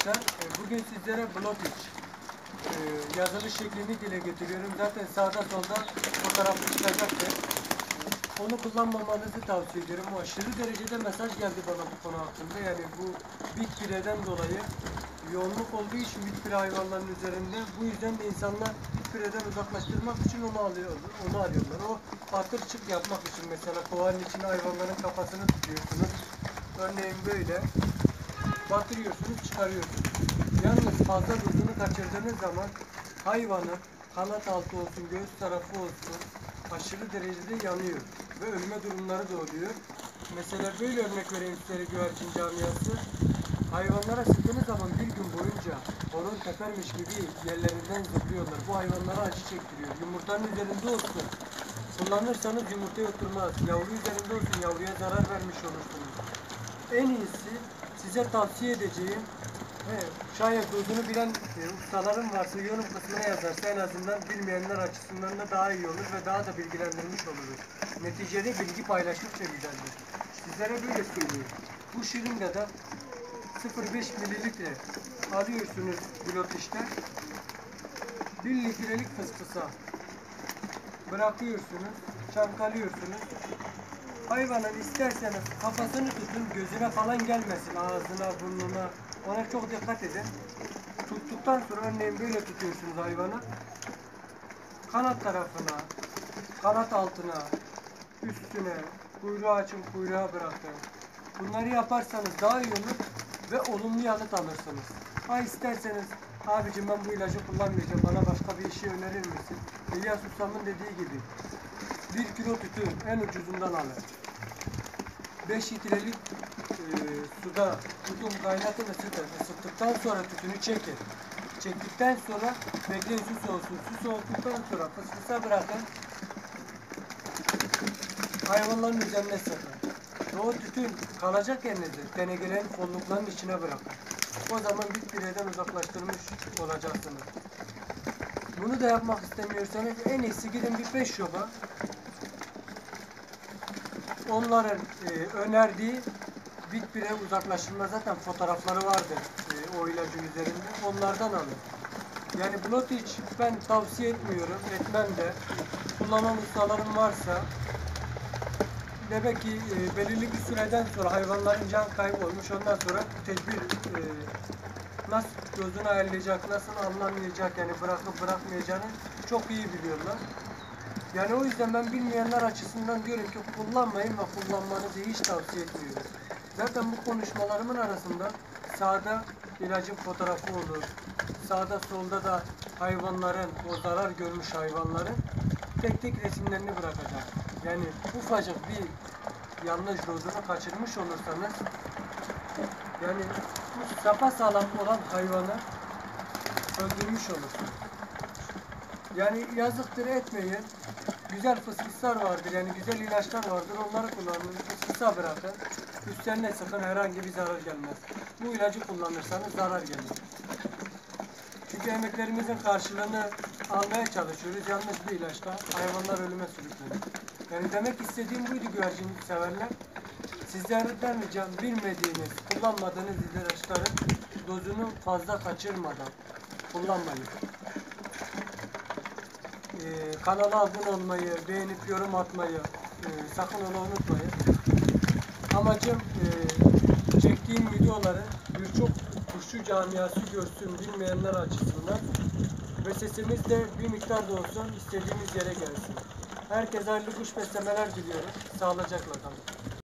arkadaşlar, bugün sizlere Blottich yazılış şeklini dile getiriyorum. Zaten sağda solda fotoğrafı çıkacaktır. Onu kullanmamanızı tavsiye ediyorum. Aşırı derecede mesaj geldi bana bu konu hakkında. Yani bu bitpireden dolayı yoğunluk olduğu için bitpire hayvanların üzerinde. Bu yüzden de insanlar bitpireden uzaklaştırmak için onu arıyorlar. O patır çık yapmak için mesela kovanın içine hayvanların kafasını tutuyorsunuz. Örneğin böyle batırıyorsunuz, çıkarıyorsunuz. Yalnız fazla dozunu kaçırdığınız zaman hayvanın kanat altı olsun, göğüs tarafı olsun aşırı derecede yanıyor ve ölme durumları da oluyor. Mesela böyle örnek vereyim size, güvercin camiası. Hayvanlara sıktığınız zaman bir gün boyunca horon tepermiş gibi yerlerinden zıplıyorlar. Bu hayvanlara acı çektiriyor. Yumurtanın üzerinde olsun, kullanırsanız yumurtaya oturmaz. Yavru üzerinde olsun, yavruya zarar vermiş olursunuz. En iyisi size tavsiye edeceğim, şayet dozunu bilen ustalarım varsa yorum kısmına yazarsa en azından bilmeyenler açısından da daha iyi olur ve daha da bilgilendirmiş oluruz. Neticede bilgi paylaştıkça güzeldir. Sizlere böyle söyleyeyim. Bu şırıngada 0,5 mililitre alıyorsunuz Blottich. 1 litrelik fıstısa bırakıyorsunuz, çalkalıyorsunuz. Hayvanın isterseniz kafasını tutun, gözüne falan gelmesin, ağzına, burnuna. Ona çok dikkat edin. Tuttuktan sonra örneğin böyle tutuyorsunuz hayvanı. Kanat tarafına, kanat altına, üstüne, kuyruğu açın, kuyruğa bırakın. Bunları yaparsanız daha iyi olur ve olumlu yanıt alırsınız. Ha isterseniz, abicim ben bu ilacı kullanmayacağım, bana başka bir işi önerir misin? İlyas Ustam'ın dediği gibi 1 kilo tütün en ucuzundan alın. 5 litrelik suda tütün kaynatın, ısıttıktan sonra tütünü çekin. Çektikten sonra bekleyin, su soğusun. Su soğuduktan sonra fısfısa bırakın. Hayvanların üzerine sıkın. Ve o tütün kalacak yerindedir. Tenekelerin kolluklarının içine bırakın. O zaman bitpireden uzaklaştırmış olacaksınız. Bunu da yapmak istemiyorsanız en iyisi gidin bir pet shop'a. Onların önerdiği bitpire uzaklaştırma zaten fotoğrafları vardır o ilacın üzerinde. Onlardan alın. Yani Blottich ben tavsiye etmiyorum, etmem de. Kullanan ustalarım varsa demek ki belirli bir süreden sonra hayvanların can kaybı olmuş. Ondan sonra tedbir nasıl dozunu ayarlayacak, nasıl anlamayacak, yani bırakıp bırakmayacağını çok iyi biliyorlar. Yani o yüzden ben bilmeyenler açısından diyorum ki kullanmayın ve kullanmanızı hiç tavsiye etmiyorum. Zaten bu konuşmalarımın arasında sağda ilacın fotoğrafı olur. Sağda solda da hayvanların, o zarar görmüş hayvanların tek tek resimlerini bırakacağım. Yani ufacık bir yanlış dozunu kaçırmış olursanız, yani sapasağlam olan hayvanı öldürmüş olursunuz. Yani yazıktır, etmeyin. Güzel fısfıslar vardır, yani güzel ilaçlar vardır, onları kullanın, fısfısa bırakın. Üstlerine sıkın, herhangi bir zarar gelmez. Bu ilacı kullanırsanız zarar gelir. Çünkü emeklerimizin karşılığını almaya çalışıyoruz. Yanlış bir ilaçla hayvanlar ölüme sürüklenir. Yani demek istediğim buydu güvercin severler. Sizlerden ricam bilmediğiniz, kullanmadığınız ilaçların dozunu fazla kaçırmadan kullanmayın. Kanala abone olmayı, beğenip yorum atmayı sakın onu unutmayın. Amacım çektiğim videoları birçok kuşçu camiası görsün, bilmeyenler açısından ve sesimiz de bir miktar da olsun istediğimiz yere gelsin. Herkese hayırlı kuş beslemeler diliyorum. Sağlıcakla kalın.